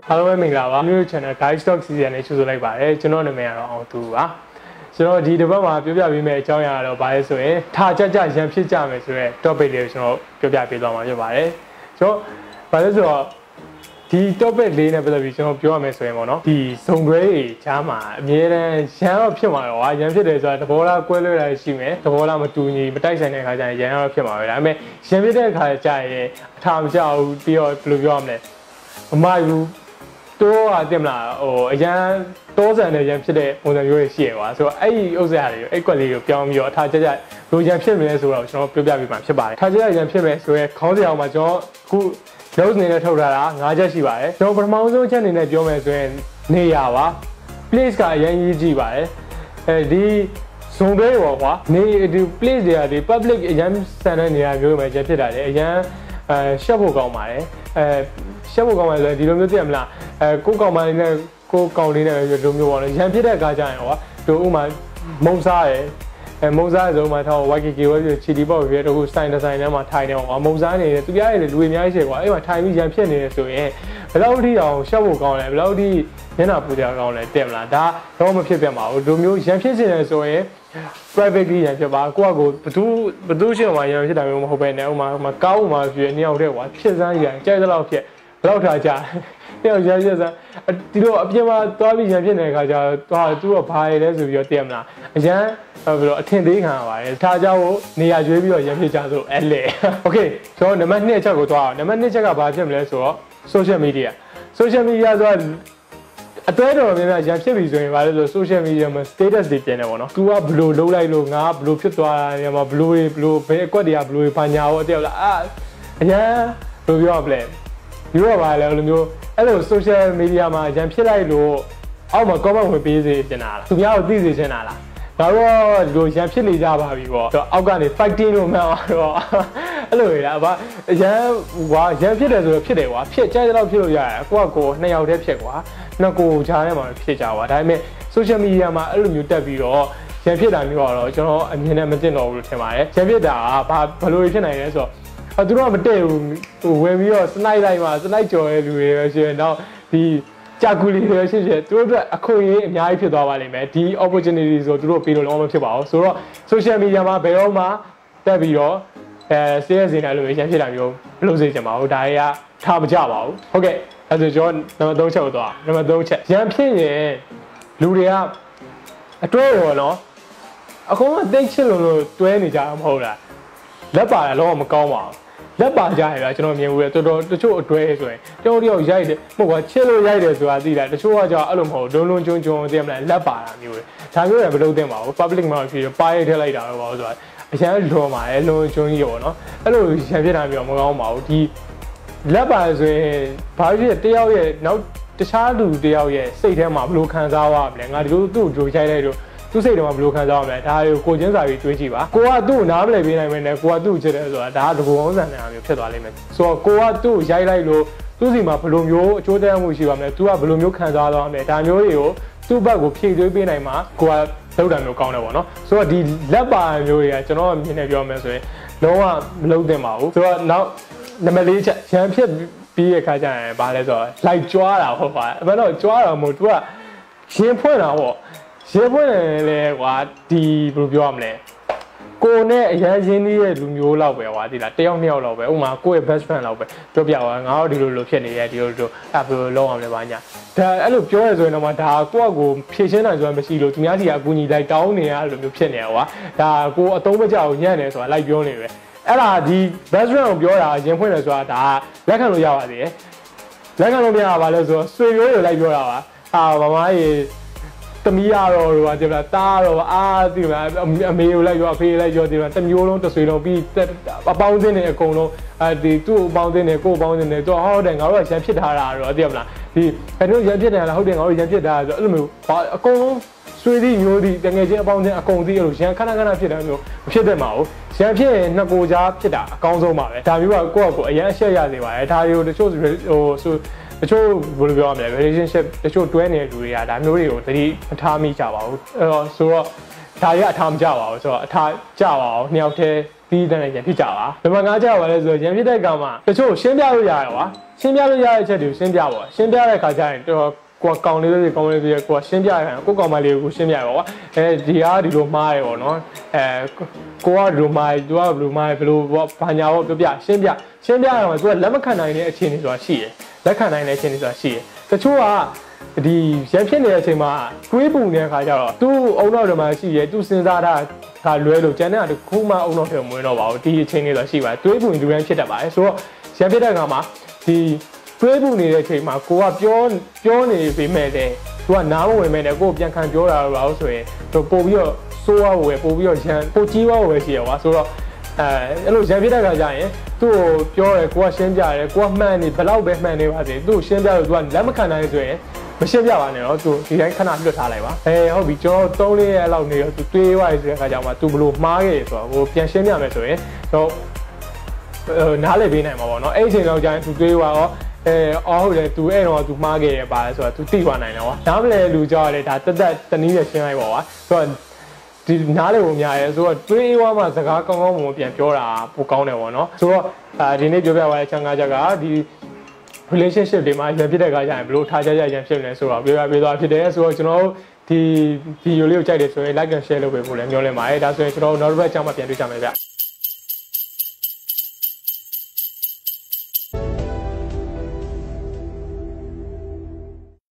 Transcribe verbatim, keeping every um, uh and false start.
အားလုံးပဲမင်္ဂလာပါမျိုး channel Guide Stock Season နဲ့ကြိုဆိုလိုက်ပါတယ်ကျွန်တော်နာမည်ကတော့အောင်သူပါကျွန်တော်ဒီတစ်ပတ်မှာပြောပြပေးမယ့်အကြောင်းအရာတော့ဘာလဲဆိုရင်ထားကြကြရန်ဖြစ်ကြမယ်ဆိုတဲ့ topic လေးကိုကျွန်တော်ပြောပြပေးသွားမှာဖြစ်ပါတယ်ကျွန်တော်ဘာလဲဆိုတော့ဒီ topic လေးနဲ့ပတ်သက်ပြီးကျွန်တော်ပြောရမယ်ဆိုရင်ပေါ့နော်ဒီစုံတွဲတွေချားမှာအမြဲတမ်းရန်တော့ဖြစ်မှာတော့ဟာရန်ဖြစ်တယ်ဆိုတာသဘောလားကွဲလွဲတာရှိမယ်သဘောလားမတူညီမတိုက်ဆိုင်တဲ့အခါကျရင်ရန်တော့ဖြစ်မှာပဲဒါပေမဲ့ရန်ဖြစ်တဲ့အခါကျရင်အထာမကျဘူးပြီးတော့ဘယ်လိုပြောရမလဲမမိုက်ဘူးတော့အတင်မလားဟိုအရန်တောဆန်တဲ့ရန်ဖြစ်တဲ့ပုံစံမျိုးတွေရှိရပါဆိုတော့အဲ့ဒီဥစ္စာတွေအဲ့ကွက်လေးကိုပြောင်းပြီးတော့အထာကြကြလိုရန်ဖြစ်မယ်ဆိုတော့ကျွန်တော်ပြောပြပေးမှာဖြစ်ပါတယ်ထားကြရန်ဖြစ်မယ်ဆိုရဲခေါင်းစဉ်အောင်မှာကျွန်တော်အခုလုံးနေနဲ့ထုတ်ထားတာ၅ချက်ရှိပါတယ်ကျွန်တော်ပထမဆုံးချက်အနေနဲ့ပြောမယ်ဆိုရင်နေရပါ place ကအရင်ရေးကြည့်ပါတယ်အဲဒီဇုံတွေပေါ့ကွာနေဒီ place တွေကဒီ public အရင်စံတဲ့နေရာမျိုးမှာရဖြစ်တာလေအရင်အဲရှက်ဖို့ကောင်းပါတယ်အဲရှက်ဖို့ကောင်းတယ်ဆိုရင်ဒီလိုမျိုးသိရမလားအဲကိုကောင်မလေးနဲ့ကိုကောင်လေးနဲ့ဒီလိုမျိုးပေါ့လေရန်ဖြစ်တဲ့အခါကျရင်ဟောတို့ဥမာမုံစားရယ်အဲမုံစားရဲ့ဆုံးမှာထား ဝိုင် ကီ ကီ ဝဲပြီးချီတီပေါ့ပြီးတော့အခုစိုင်းတစ်ဆိုင်ထဲမှာထိုင်နေအောင်မုံစားနေတယ်သူပြရဲလူတွေအများကြီးရှိကွာအဲ့မှာထိုင်ပြီးရန်ဖြစ်နေတယ်ဆိုရင်ဘယ်လောက်ထိအောင်ရှက်ဖို့ကောင်းလဲဘယ်လောက်ထိမျက်နှာပူကြကောင်းလဲတဲ့မလားဒါတော့မဖြစ်ပြမှာဘူးဒီမျိုးရန်ဖြစ်နေတယ်ဆိုရင် privately ရန်ဖြစ်ပါကိုကကိုဘသူဘသူရှိမှရန်ဖြစ်တာမျိုးမဟုတ်ပဲနဲ့ဥမာဟိုကောင်းဥမာဖြစ်နေအောင်တဲ့ကွာဖြစ်စမ်းရန်ကြိုက်သလောက်ဖြစ်ဘယ်လောက်ထားကြတယောက်ရရစမ်းဒီလိုအပြင်မှာသွားပြီးရန်ဖြစ်နေတဲ့ခါကျတော့သူကဘာရလဲဆိုပြီးတော့သိရမလားအရန်ဘယ်လိုအထင်သေးခံရပါတယ်ထားကြဖို့နေရာကျွေးပြီးတော့ရန်ဖြစ်ကြဆိုအဲ့လေ okay ကျွန်တော်နံပါတ်၂ချက်ကိုသွားအောင်နံပါတ်၂ချက်ကဘာဖြစ်မလဲဆိုတော့ social media social media ဆိုတာအတွေ့အကြုံများများရန်ဖြစ်ပြီဆိုရင်ဘာလဲဆို social media မှာ status တွေပြင်နေပေါ့နော် तू ကဘယ်လိုလုပ်လိုက်လို့ငါဘယ်လိုဖြစ်သွားတာမှာဘယ်လိုဘယ်လိုဘယ်အကွက်တွေကဘယ်လိုဘာညာရောအတက်လားအာအရန်ဘယ်လိုပြောရမလဲဒီတော့ပါလေအဲ့လိုမျိုးအဲ့လို social media မှာရန်ဖြစ်လိုက်လို့အောက်မှာ comment ဝင်ပေးစေချင်တာလားသူများကိုသိစေချင်တာလားဒါတော့ဒီလိုရန်ဖြစ်နေကြပါပြီပေါ့အောက်ကနေ fighting လို့မှန်သွားတော့အဲ့လိုရပါရန်ဟွာရန်ဖြစ်တယ်ဆိုတော့ဖြစ်တယ်ကွာဖြစ်ကြိုက်တော့ဖြစ်လို့ရတယ်ကိုကကိုနှစ်ယောက်တည်းဖြစ်ကွာနှစ်ကိုခြားထဲမှာဖြစ်ကြပါဒါပေမဲ့ social media မှာအဲ့လိုမျိုးတက်ပြီးတော့ရန်ဖြစ်တာမျိုးတော့ကျွန်တော်အမြင်နဲ့မသိတော့ဘူးလို့ထင်ပါတယ်ရန်ဖြစ်တာကဘာဘယ်လိုဖြစ်နိုင်လဲဆိုတော့အဲသူတို့ကမတည့်ဘူးဟိုဝင်ပြီးတော့စနိုက်လိုက်မှာစနိုက်ကြော်ရဲ့လူတွေပဲရှင်တော့ဒီကြာကူလီတွေရှင်ရှင်သူတို့အတွက်အခွင့်အရေးအများကြီးဖြစ်သွားပါလိမ့်မယ်ဒီ opportunity ဆိုသူတို့ပေးလို့လုံးဝမဖြစ်ပါဘူးဆိုတော့ social media မှာဘယ်တော့မှတက်ပြီးတော့အဲ sales နေတယ်လို့ရန်ဖြစ်တာမျိုးမလုပ်စေချင်ပါဘူးဒါတွေကထားမကြပါဘူးဟုတ်ကဲ့အဲဆိုကျွန်တော်နံပါတ်၃ချက်ကိုသွားနံပါတ်၃ချက်ရန်ဖြစ်ရင်လူတွေကအတွဲရောနော်အကုန်လုံးတိတ်ချစ်လို့လို့တွဲနေကြတာမဟုတ်လားလက်ပါလည်းလုံးဝမကောင်းပါဘူးလက်ပါကြရတာကျွန်တော်မြင်ဘူးလေတော်တော်တချို့အတွဲဆိုရင်ကျွန်တော်တယောက်ရိုက်တယ်မဟုတ်ပါချစ်လို့ရိုက်တယ်ဆိုတာသိလားတချို့ကကြောက်အဲ့လိုမဟုတ်လုံးလုံးကျွန်းကျွန်းသိရမလားလက်ပါတာမျိုးလေဒါမျိုးလည်းမလုပ်သင့်ပါဘူး public မှာဖြစ်ပါရိုက်ထည့်လိုက်တာတော့ပါဘူးဆိုတာအရန်လွန်ပါတယ်လုံးကျွန်းကြီးရောနော်အဲ့လိုရန်ဖြစ်တာမျိုးမကောင်းပါဘူးဒီလက်ပါဆိုရင်ဘာဖြစ်တယောက်ရဲ့နောက်တခြားလူတယောက်ရဲ့စိတ်ထဲမှာဘယ်လိုခံစားရမလဲငါဒီလိုသူ့ကိုကြိုက်လိုက်တော့သူ့စိတ်ထဲမှာဘယ်လိုခံစားရမလဲဒါကိုကိုချင်းစာပြီးတွေးကြည့်ပါကိုကသူ့ကိုနားမလည်ပေးနိုင်မယ်နဲ့ကိုကသူ့ကိုချစ်တယ်ဆိုတာဒါကတကူအောင်ဆန်နေတာမျိုးဖြစ်သွားလိမ့်မယ်ဆိုတော့ကိုကသူ့ကိုရိုက်လိုက်လို့သူ့စီမှာဘယ်လိုမျိုးအကျိုးသက်ရောက်မှုရှိပါမလဲသူကဘယ်လိုမျိုးခံစားသွားမလဲဒါမျိုးတွေကိုသူ့ဘက်ကိုဖြည့်သွင်းပေးနိုင်မှာကိုကလောက်တာမျိုးကောင်းတယ်ပေါ့နော်ဆိုတော့ဒီလက်ပါမျိုးတွေကကျွန်တော်မြင်နေပြောမယ်ဆိုရင်လုံးဝမလုံးသင့်ပါဘူးဆိုတော့နောက်နံပါတ်၄ချက်ရန်ဖြစ်ပြီးတဲ့ခါကျရင်ဘာလဲဆိုတော့လိုက်ကြွားတာဟုတ်ပါအဲ့တော့ကြွားတာမဟုတ်သူကရင်ဖွင့်တာပေါ့ရေပွင့်လေကွာဒီဘယ်လိုပြောရမလဲကိုနဲ့အရင်ရင်းနှီးရဲ့လူမျိုးလောက်ပဲကွာဒီလားတယောက်နှစ်ယောက်လောက်ပဲဥမာကိုရဲ့ best friend လောက်ပဲပြောပြပါငါတို့ဒီလိုလိုဖြစ်နေရဲ့ဒီလိုလိုအဲ့ဘယ်လိုလုပ်အောင်လဲပါညာဒါအဲ့လိုပြောရဆိုရင်တော့ဒါကိုကကိုဖြည့်ရှင်းနိုင်ဆိုတာမရှိလို့သူများစီကအကူညီလိုက်တောင်းနေရလို့မျိုးဖြစ်နေရကွာဒါကိုအသုံးမကျဘူးညံ့နေဆိုတာလိုက်ပြောနေပဲအဲ့ဒါဒီ best friend ကိုပြောတာရင်ဖွင့်တယ်ဆိုတာဒါလက်ခံလို့ရပါသေးတယ်လက်ခံလို့မရပါလဲဆိုတော့ဆွေမျိုးတွေလိုက်ပြောတာပါဟာမမကြီးတမီးရတော့တော့ဒီမှာတားတော့အာဒီမှာအမေကိုလိုက်ရောအဖေလိုက်ရောဒီမှာတမျိုးလုံးတဆွေလုံးပြီးအပေါင်းအသင်းတွေအကုန်လုံးအဲဒီသူ့အပေါင်းအသင်းတွေကိုအပေါင်းအသင်းတွေတော့ဟုတ်တယ်ငါတို့ကရန်ဖြစ်ထားတာတော့သိရမလားဒီဘယ်လိုရန်ဖြစ်တယ်လားဟုတ်တယ်ငါတို့ရန်ဖြစ်တာဆိုအဲ့လိုမျိုးအကုန်လုံးဆွေးသည့်မျိုးသည့်တကယ်ချင်းအပေါင်းအသင်းအကုန်သည့်အဲ့လိုရန်ခဏခဏဖြစ်တယ်မျိုးမဖြစ်တတ်ပါဘူးရန်ဖြစ်ရင်နှစ်ကိုကြားဖြစ်တာအကောင်းဆုံးပါပဲဒါမျိုးကကိုယ့်အကိုအရန်အရှက်ရစေပါတယ်ဒါတွေကိုတချို့ဟိုဆိုတချို့ဘယ်လိုပြောရမလဲ relationship တချို့တွဲနေတဲ့လူတွေကဒါမျိုးတွေကိုသတိမထားမိကြပါဘူးအဲ့တော့ဆိုတော့ဒါရအထားမကြပါဘူးဆိုတော့အထားကြပါအောင်နှစ်ယောက်တည်းတီးတန်းနဲ့ရံဖြစ်ကြပါဘယ်မှာငါကြောက်ပါလဲဆိုရံဖြစ်တဲ့ကောင်မှာတချို့ရှင်းပြလို့ရတယ်ကွာရှင်းပြလို့ရတဲ့အချက်တွေကိုရှင်းပြပါရှင်းပြတဲ့ခါကျရင်တော်ကိုကောင်လေးတွေကောင်လေးတွေကိုရှင်းပြရအောင်ကိုကောင်မလေးကိုရှင်းပြရပါကွာအဲဒီဟာဒီလိုမှားရပေါ့နော်အဲကိုကဒီလိုမှားသူကဘယ်လိုမှားဘယ်လိုဘာညာပေါ့ပြောပြရှင်းပြရှင်းပြရအောင်သူကလက်မခံနိုင်တဲ့အခြေအနေဆိုတာရှိတယ်လက်ခံနိုင်တဲ့အခြေအနေဆိုတာရှိတယ်တချို့ကဒီရံဖြစ်နေတဲ့အချိန်မှာတွေးပူနေတဲ့ခါကျတော့သူ့အုံနောက်တွေမှာရှိရဲသူစဉ်းစားတာကလွဲလို့ကျန်တဲ့တခုမှအုံနောက်ထဲမဝင်တော့ပါဘူးဒီအချိန်လေးတော့ရှိပါတယ်တွေးပူလူတိုင်းဖြစ်တတ်ပါတယ်ဆိုတော့ရံဖြစ်တဲ့အခါမှာဒီတွေးပူနေတဲ့အချိန်မှာကိုကပြောပြောနေပေမဲ့လည်းသူကနားမဝင်မဲ့နဲ့ကိုကိုပြန်ခံပြောတာလို့ဆိုရင်သူပို့ပြီးတော့စိုးရဝယ်ပို့ပြီးတော့ရံပို့ကြီးဝဝယ်ရှိရပါဆိုတော့အဲအဲ့လိုရံဖြစ်တဲ့ခါကျရင်သူ့ကိုပြောတယ်ကိုကရှင်းပြတယ်ကိုကမှန်နေဘယ်တော့ပဲမှန်နေပါစေသူ့ကိုရှင်းပြလို့သူကလက်မခံနိုင်ဆိုရင်မရှင်းပြပါနဲ့တော့သူဒီတိုင်းခဏလွတ်ထားလိုက်ပါအဲဟုတ်ပြီကျွန်တော်သုံးလေးရက်လောက်နေတော့သူတွေးသွားရဆိုတဲ့အခါကျမှသူဘလို့မှားခဲ့ဆိုတော့ဟိုပြန်ရှင်းပြမယ်ဆိုရင်တော့နားလည်ပေးနိုင်မှာပေါ့နော်အဲ့ဒီအချိန်တော့ကျရင်သူတွေးသွားရောအဲအော်ဟုတ်တယ်သူအဲ့တော့သူမှားခဲ့ရပါလဲဆိုတော့သူသိသွားနိုင်တယ်ကွာနားမလဲလူကြောက်ရတယ်ဒါတက်တက်တနည်းနဲ့ရှင်းလိုက်ပါကွာဆိုတော့ဒီနားလေပုံများရဲဆိုတော့တွေးသွားမှစကားကောင်းကောင်းမွန်ပြန်ပြောတာပိုကောင်းတယ်ပေါ့နော်ဆိုတော့ဒီနေ့ပြောပြသွားတဲ့ချမ်းကားချက်ကဒီ relationship တွေမှာရံဖြစ်တဲ့ခါကျရင်ဘယ်လိုထားကြကြရံဖြစ်နေဆိုတော့ပြောပြပေးသွားဖြစ်တယ်ဆိုတော့ကျွန်တော်တို့ဒီဗီဒီယိုလေးကိုကြိုက်တယ်ဆိုရင် like and share လုပ်ပေးဖို့လည်းမျှော်လင့်ပါတယ်ဒါဆိုရင်ကျွန်တော်တို့နောက်တစ်ပတ်ကျမှပြန်တွေ့ကြမယ်ဗျ